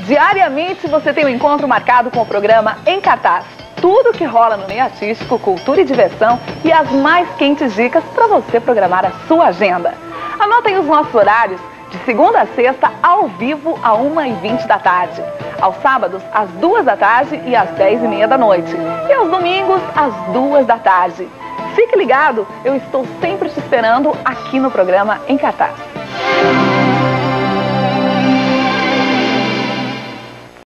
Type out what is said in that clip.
Diariamente você tem um encontro marcado com o programa Em Cartaz. Tudo que rola no meio artístico, cultura e diversão e as mais quentes dicas para você programar a sua agenda. Anotem os nossos horários de segunda a sexta, ao vivo, às 1h20 da tarde. Aos sábados, às 2 da tarde e às 10h30 da noite. E aos domingos, às 2 da tarde. Fique ligado, eu estou sempre te esperando aqui no programa Em Cartaz.